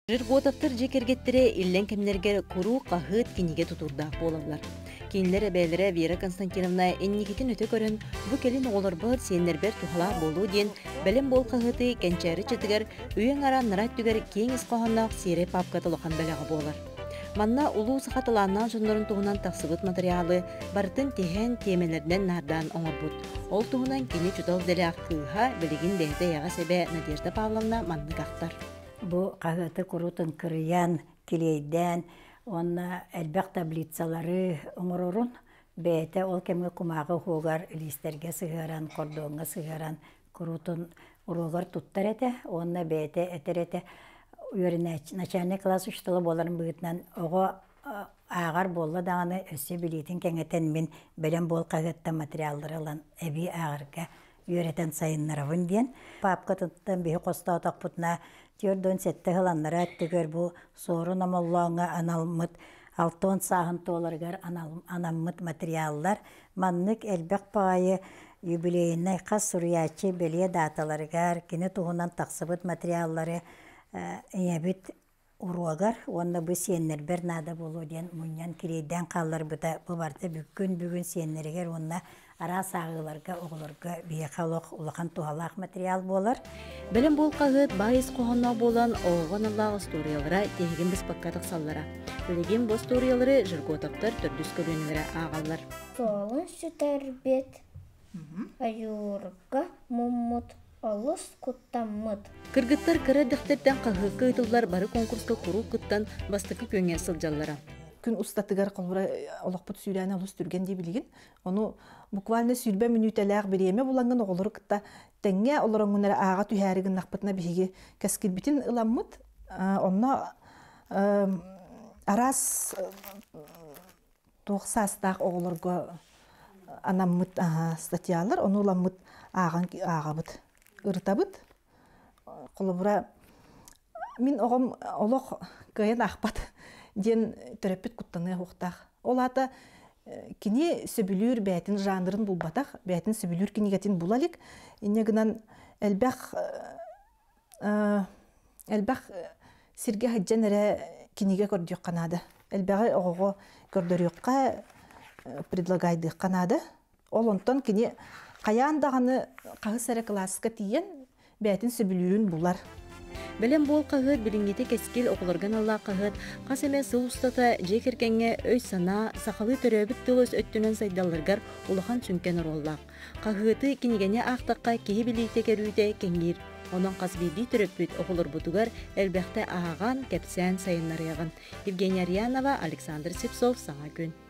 Жырготовтар жекергеттері иллен кемнергер куру қағыт кенеге тұтурдақ болалар. Кейінлері бәлірі Вера Константиновна эннигетін өте көрін, бұ келін оғылыр бұд сенербер тұхала болу ден, бәлім бол қағыты кәнчәрі четігер, үйен ара нырат түгер кең ісқоғаннақ сере папкатылыған бәліға болар. Манна улу сақатыланнан жонларын туғынан тақсыбыт материалы бартын теген темелерден нардан оңыр бұд. Ол туғынан кені чүтал дәлі аққыға білігін бәйді яға сәбе Надежда Павловна манны қақтар. Бу қағыты құрутын кырыян, келейден, онна әлбәқ таблицалары оңырырын, бәйті ол кемге құмағы хоғар үлістерге сығаран, кордонға сығаран, құрутын ұрығар тұттар әті, онна бәйті әтер әті, начальный класс ұштылы боларын бұғытнан, оғы ағар болы дағаны өсі білейтін кәңетен мен бәлем бол қағытта материалдары алан әбі ағырға үйретен сайынларывын ден. Папқа тұттан бейі қоста отақ бұтына Тёрдон сетте хыланнара әттігер бұл сорын амаллауыңа аналмыт, алтон сағын толаргар анаммыт материаллар, маннык әлбәқ пағайы юбилейіне қас сұриячы беле даталаргар, кені туғынан тақсыбыт материаллары әйәбіт ұруағар, онда бұл сеннер бір нада болу ден мұниян керейден қалар бұта бұл барды бүгін сеннергер онна ара сағыларға, оғыларға бейқалық ұлақан туғалақ материал болар. Білім бол қағыт байыз қоғанна болан оған Аллах историялара тегін біз паққатық саллара. Білеген бұл историялары Жырготовтар түрдіс көрінілері ағалар. Солын сүтәрбет, аюрға мұммыт, олыс құттаммыт. Кыргыттар кірәдіқтерден қағыққа ұтылар бары конкурсқа құру күттан бастықы көнге сылжаллара. Күн устатыгар қолыра олақпыт сүйрәне олыс түрген де білген. Оны буквально сүйрбә минутәләғ біреме боланған оғылыр күтті. Тәңе оларыңынары аға түйәрігін нақпытына бігі кәскіл бітін ыламмыт. Онна арас тоқсастақ оғылырға анаммыт статиялар. Оны ыламмыт аға бұд. Үртабыд. Қолыбыра мен оғым олық көйен ақпат. Ден төрөппет куттаны хоқтақ. Ол ата кені сөбілер бәйтін жанрын бұлбатақ, бәйтін сөбілер кенегетін бұлалік. Инегінен әлбәқ сірге хаджан әрі кенеге көрдіқ қанады. Әлбәғі оғығы көрдіріққа предлагайды қанады. Ол онтан кені қаяндағаны қағыс әрі классқа тиен бәйтін сөбілерін бұлар. Білім бол қағыт білінгеті кәскел оғылырған Алла қағыт, қасеме сыл ұстата жекергенге өй сана, сақалы төрөбіт тұлыс өттінен сайдалырғар ұлыған сүнкен ұроллақ. Қағыты кенегене ақтаққа кейі білейте кәрүйде кәңгер. Оның қасбейді түрөппіт оғылыр бұтығар әлбәқті ағаған кәпсән сайынлар яғын. Евгения Риянова, Александр Сепсов, Саңа күн.